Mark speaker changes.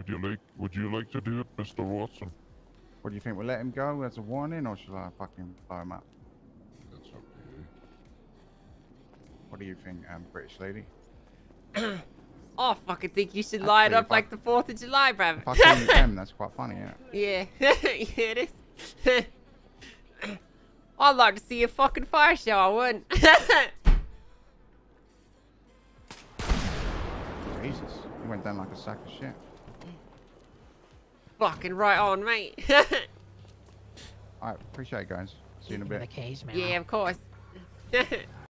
Speaker 1: Would you like to do it, Mr. Watson?
Speaker 2: What do you think? We'll let him go as a warning, or should I fucking blow him up?
Speaker 1: That's up to you.
Speaker 2: What do you think, British lady?
Speaker 3: I fucking think you should light
Speaker 2: Actually,
Speaker 3: up like the 4th of July, bruv.
Speaker 2: If I call you M, that's quite funny,
Speaker 3: Yeah. Yeah, it is. I'd like to see a fucking fire show, I would.
Speaker 2: Jesus, you went down like a sack of shit.
Speaker 3: Fucking right on, mate.
Speaker 2: Alright, appreciate it, guys. See you in a bit.
Speaker 3: Yeah, of course.